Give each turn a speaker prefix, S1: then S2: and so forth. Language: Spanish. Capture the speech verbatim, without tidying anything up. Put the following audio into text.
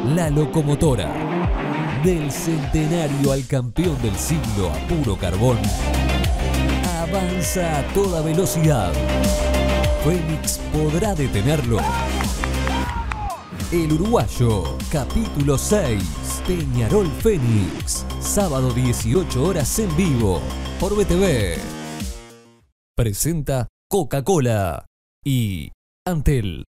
S1: La locomotora. Del centenario al campeón del siglo a puro carbón. Avanza a toda velocidad. ¿Fénix podrá detenerlo? El uruguayo, capítulo seis. Peñarol Fénix. Sábado dieciocho horas en vivo. Por B T V. Presenta Coca-Cola y Antel.